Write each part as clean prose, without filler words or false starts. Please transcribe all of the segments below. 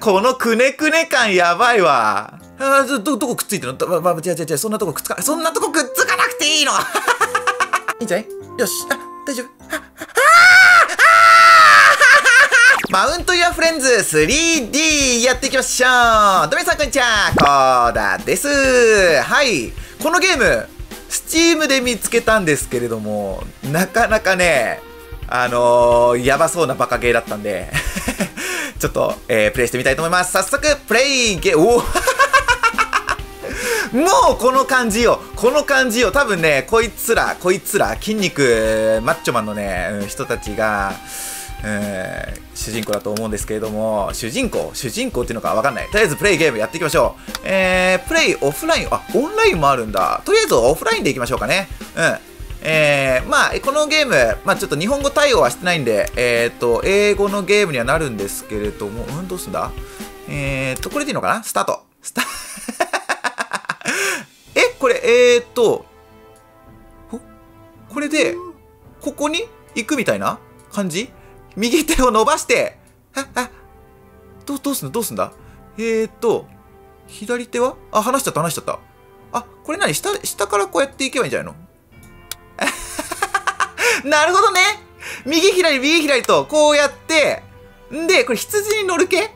このくねくね感やばいわ。どこくっついてるの？違う、そんなとこくっつかない。そんなとこくっつかなくていいの。いいんじゃない？よし、大丈夫。マウントユアフレンズ 3D やっていきましょう。どうも皆さんこんにちは、コーダです。はい。このゲーム、Steam で見つけたんですけれども、なかなかね、やばそうなバカゲーだったんで、ちょっと、プレイしてみたいと思います。早速、プレイゲー、もうこの感じよ。多分ね、こいつら、筋肉、マッチョマンのね、人たちが、主人公だと思うんですけれども、主人公っていうのかわかんない。とりあえずプレイゲームやっていきましょう。プレイオフライン、オンラインもあるんだ。とりあえずオフラインでいきましょうかね。まあ、このゲーム、まあ、ちょっと日本語対応はしてないんで、英語のゲームにはなるんですけれども、どうすんだ？これでいいのかな？スタート。これ、これで、ここに行くみたいな感じ？右手を伸ばして、どうすんだ？左手は？離しちゃった。これ何？下からこうやっていけばいいんじゃないの？なるほどね。右左と、こうやって、で、これ羊に乗る系？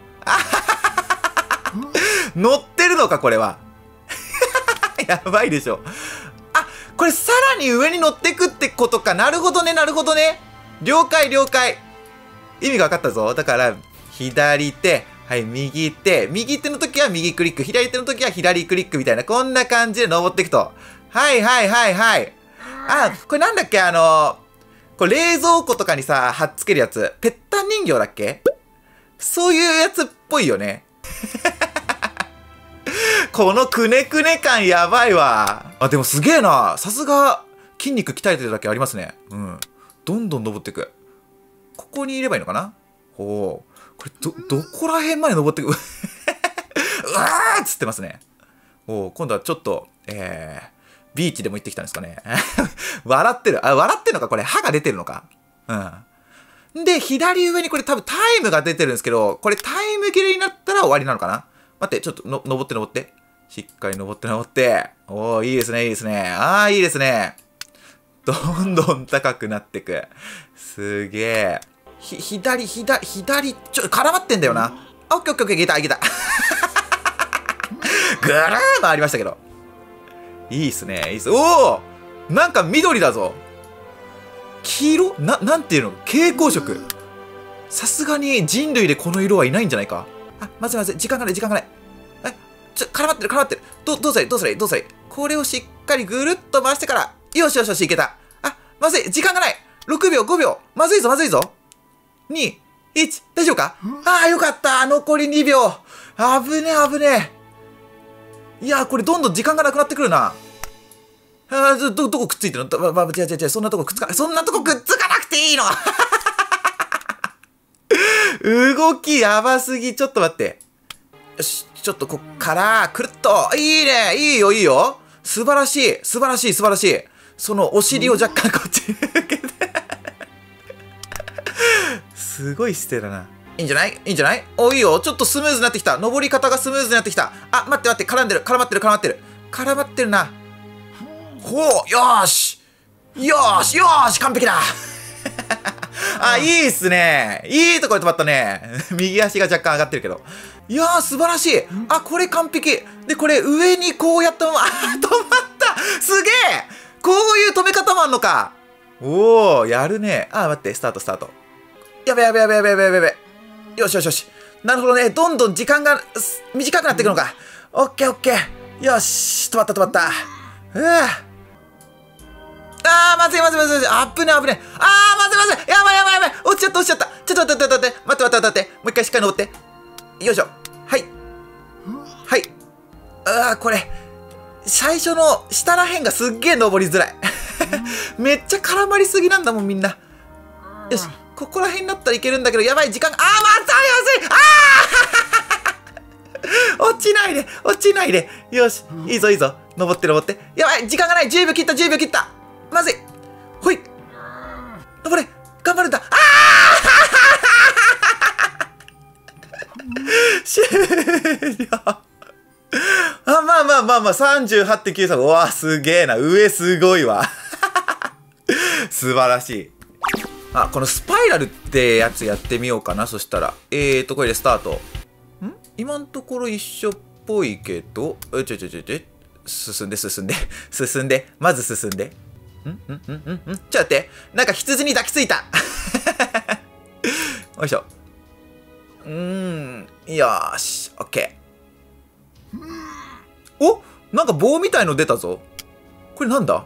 乗ってるのか、これは。やばいでしょ。これさらに上に乗ってくってことか。なるほどね。了解。意味が分かったぞ。だから、左手、はい、右手の時は右クリック、左手の時は左クリックみたいな、こんな感じで登っていくと。はい。これなんだっけ、これ冷蔵庫とかにさ、貼っつけるやつ。ペッタ人形だっけ？そういうやつっぽいよね。このくねくね感やばいわ。でもすげえな。さすが、筋肉鍛えてるだけありますね。どんどん登っていく。ここにいればいいのかな？これ、どこら辺まで登っていく？うわーっつってますね。今度はちょっと、ビーチでも行ってきたんですかね。笑ってるのかこれ、歯が出てるのか。で、左上にこれ多分タイムが出てるんですけど、これタイム切れになったら終わりなのかな？待って、ちょっと登って。しっかり登って。いいですね。いいですね。どんどん高くなってく。すげえ。左、ちょっと絡まってんだよな。オッケー、いけた。ぐるー回りましたけど。いいっすね。なんか緑だぞ。黄色？なんていうの？蛍光色。さすがに人類でこの色はいないんじゃないか。まずい。時間がない。絡まってる。どうすりゃいい？これをしっかりぐるっと回してから。よし、いけた。まずい。時間がない。6秒、5秒。まずいぞ。2、1、大丈夫か？よかった。残り2秒。危ねえ。いや、これどんどん時間がなくなってくるな。どこくっついてるの？違う。そんなとこくっつかなくていいの。動きやばすぎ。ちょっと待って。よし、ちょっとこっから、くるっと。いいね。いいよ。素晴らしい。そのお尻を若干こっちに向けて。すごい姿勢だな。いいんじゃない？いいよ。ちょっとスムーズになってきた。登り方がスムーズになってきた。待って。絡まってるな。よーし、完璧だ。いいっすね。いいところで止まったね。右足が若干上がってるけど。いやー、素晴らしい。これ完璧。で、これ上にこうやったまま、止まった。すげえ。こういう止め方もあんのか。やるね。待って、スタート。やべ。よし。なるほどね。どんどん時間が短くなっていくのか。オッケー。よし、止まった。まずい。危ね。まずい。やばい。落ちちゃった。ちょっと待って。待って。もう一回しっかり登って。よいしょ。はい。これ、最初の下らへんがすっげえ登りづらい。めっちゃ絡まりすぎなんだもん、みんな。よし、ここら辺だったらいけるんだけど、やばい、時間が、まずい。落ちないで。よし、いいぞ。登って。やばい、時間がない。10秒切った。まずい。ほい。登れ。頑張るんだ。 終了。38.93。うわ、すげえな。上すごいわ。素晴らしい。あ、このスパイラルってやつやってみようかな。そしたら。これでスタート。今のところ一緒っぽいけど、進んで、まず進んで。ちょっと待って。なんか羊に抱きついた。よいしょ。よーし、オッケー。お、なんか棒みたいの出たぞ。これなんだ？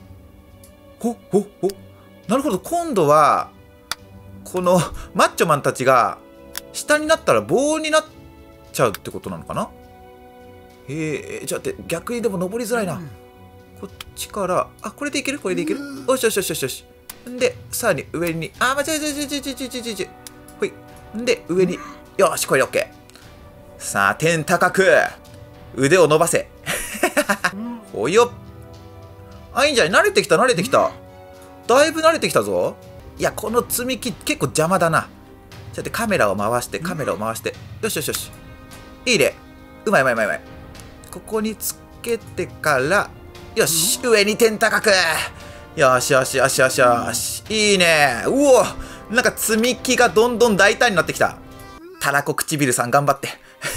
なるほど、今度は、このマッチョマンたちが、下になったら棒になっちゃうってことなのかな？ちょっと待って、逆にでも登りづらいな。こっちから、あ、これでいける？これでいける？よしよしよしよしよし。んで、さらに上に、あ、間違え。ほい。んで、上に、よし、これで OK。さあ、天高く、腕を伸ばせ。ほいよ。あ、いいんじゃない？慣れてきた。だいぶ慣れてきたぞ。いや、この積み木結構邪魔だな。ちょっとカメラを回して。よし。いいね。うまい。ここにつけてから、よし、上に天高く。よし。いいね。うお、なんか積み木がどんどん大胆になってきた。たらこ唇さん頑張って。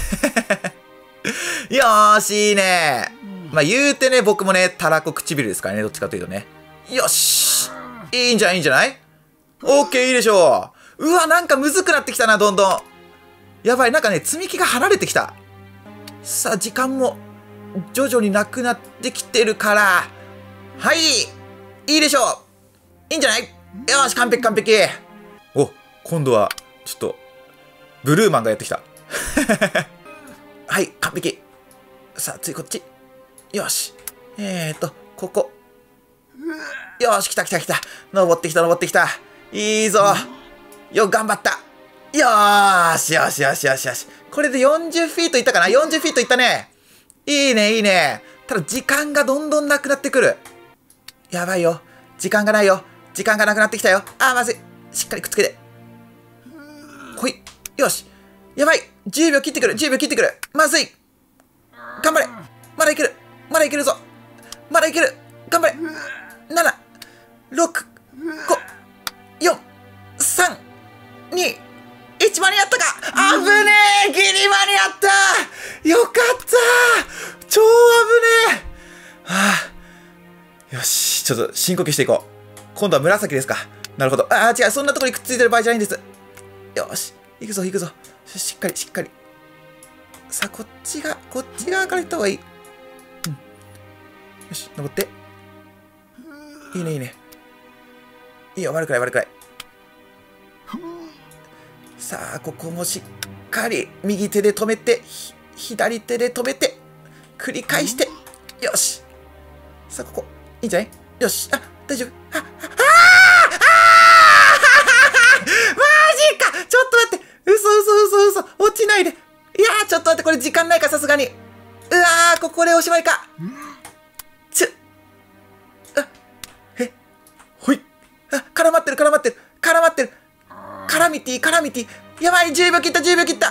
よーし、いいね。まあ言うてね、僕もね、たらこ唇ですからね、どっちかというとね。よし。いいんじゃない？オッケー、いいでしょう。うわ、なんかむずくなってきたな、どんどん。やばい、なんかね、積み木が離れてきた。さあ、時間も徐々になくなってきてるから。はい、いいでしょう。いいんじゃない？よし、完璧。お、今度は、ちょっと、ブルーマンがやってきた。はい、完璧。さあ、次こっち。よし。ここ。よし、来た。登ってきた。いいぞ。よ、頑張った。よーし。これで40フィートいったかな？ 40 フィートいったね。いいね。ただ、時間がどんどんなくなってくる。やばいよ。時間がないよ。時間がなくなってきたよ。あー、まずい。しっかりくっつけて。ほい。よし。やばい。10秒切ってくる。まずい。頑張れ。まだいけるぞ。頑張れ。7、6、5、4、3、2、1、間に合ったか？あぶねえ！ギリ間に合った！よかった！超あぶねえ！はあ、よし、ちょっと深呼吸していこう。今度は紫ですか。なるほど。ああ、違う、そんなところにくっついてる場合じゃないんです。よし、行くぞ。しっかり。さあ、こっち側から行った方がいい。よし、登って。いいね。いいよ、悪くない。さあ、ここもしっかり右手で止めて、左手で止めて、繰り返して、よし。さあ、ここ、いいんじゃない？よし、あ、大丈夫。マジか！ちょっと待って、嘘、落ちないで。いやー、ちょっと待って、これ時間ないか、さすがに。うわー、ここでおしまいか。ほい。あ、絡まってる。カラミティ。やばい、10秒切った。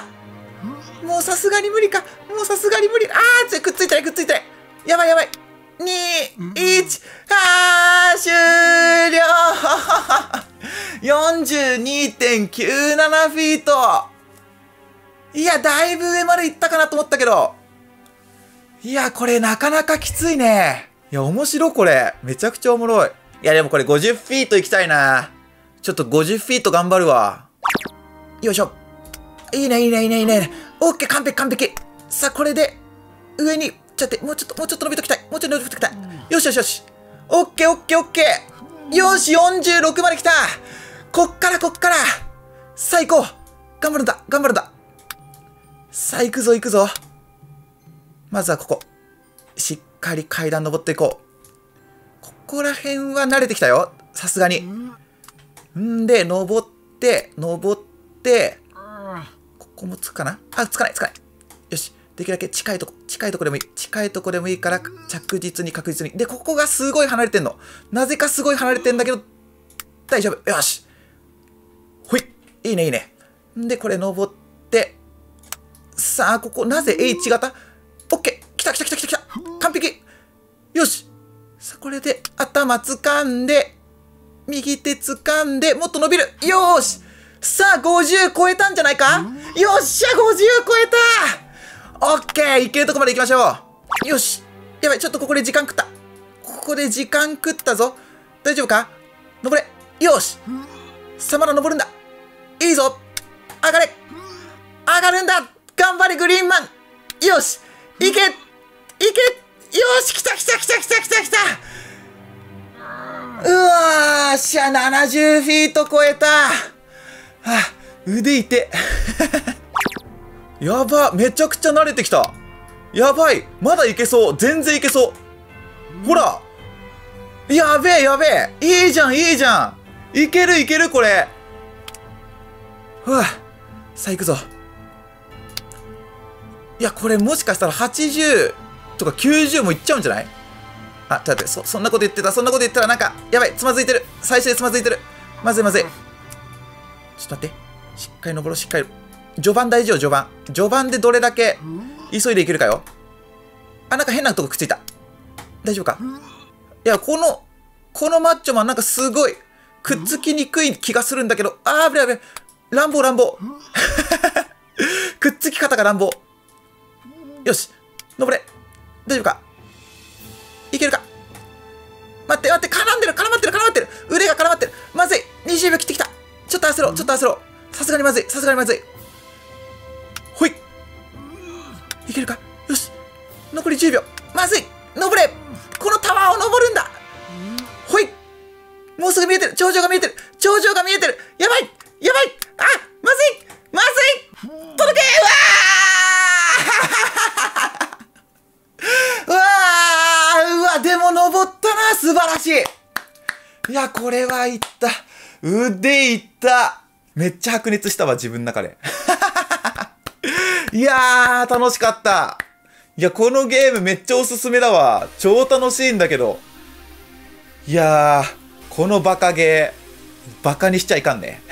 もうさすがに無理か。あー、くっついてない。やばい。2、1、終了。42.97 フィート。いや、だいぶ上まで行ったかなと思ったけど。いや、これなかなかきついね。いや、面白いこれ。めちゃくちゃおもろい。いや、でもこれ50フィート行きたいな。ちょっと50フィート頑張るわ。よいしょ。いいね。オッケー、完璧。さあ、これで、上に、もうちょっと伸びときたい。よし。オッケー。よし、46まで来た。こっから。さあ、行こう。頑張るんだ。さあ、行くぞ。まずはここ。しっかり階段登っていこう。ここら辺は慣れてきたよ。さすがに。んで、登って、ここもつくかな？あ、つかない。よし。できるだけ近いとこでもいいから、確実に。で、ここがすごい離れてんの。なぜかすごい離れてんだけど、大丈夫。よし。ほい。いいね。んで、これ登って、 さあ、ここ、なぜ H 型？ OK。来た来た来た来た来た。完璧。よし。さあ、これで、頭掴んで、右手掴んで、もっと伸びる。よーし。さあ、50超えたんじゃないか？よっしゃ、50超えた！ OK。いけるとこまで行きましょう。よし。やばい、ちょっとここで時間食った。ここで時間食ったぞ。大丈夫か？登れ。よし。さあ、まだ登るんだ。いいぞ。上がれ。上がるんだ。頑張れ、グリーンマン。よし。いけ。いけ。よし、来た来た来た来た来た来た。うわーしゃ、70フィート超えた。はあ、腕痛て。やば、めちゃくちゃ慣れてきた。やばい。まだいけそう。全然いけそう。ほら。やべえ、やべえ。いいじゃん、いいじゃん。いける、いける、これ。ふわ。さあ、行くぞ。いや、これもしかしたら80とか90もいっちゃうんじゃない？あ、ちょっと待って、そんなこと言ってた、そんなこと言ったらなんか、やばい、つまずいてる。最初でつまずいてる。まずいまずい。ちょっと待って。しっかり登ろう、しっかり。序盤大事よ、序盤。序盤でどれだけ急いでいけるかよ。あ、なんか変なとこくっついた。大丈夫か？いや、このマッチョマンなんかすごい、くっつきにくい気がするんだけど、あー、危ない危ない。乱暴乱暴。くっつき方が乱暴。よし、登れ。大丈夫か？いけるか？待って待って、絡まってる。腕が絡まってる。まずい。20秒切ってきた。ちょっと焦ろう。さすがにまずい。ほい。いけるか？よし。残り10秒。まずい。登れ。このタワーを登るんだ。ほい。もうすぐ見えてる。頂上が見えてる。やばい。あ、まずい。届け。うわ、でも登ったな。素晴らしい。いや、これはいった。腕いった。めっちゃ白熱したわ、自分の中で。いやー、楽しかった。いや、このゲームめっちゃおすすめだわ。超楽しいんだけど。いやー、このバカゲー、バカにしちゃいかんね。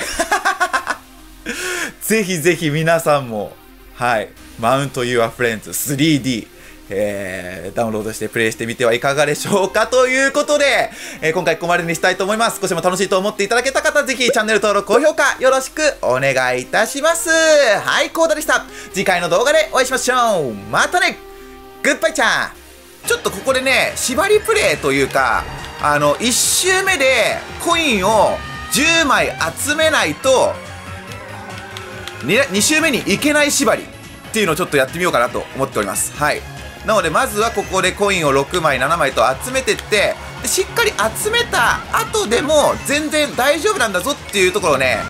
ぜひぜひ皆さんも、はい、Mount Your Friends 3D、ダウンロードしてプレイしてみてはいかがでしょうかということで、今回ここまでにしたいと思います。少しでも楽しいと思っていただけた方、ぜひチャンネル登録、高評価よろしくお願いいたします。はい、コーダでした。次回の動画でお会いしましょう。またね。グッバイちゃん。ちょっとここでね、縛りプレイというか、1周目でコインを10枚集めないと、2周目に行けない縛りっていうのをちょっとやってみようかなと思っております。はい。なのでまずはここでコインを6枚7枚と集めてって、しっかり集めた後でも全然大丈夫なんだぞっていうところをね、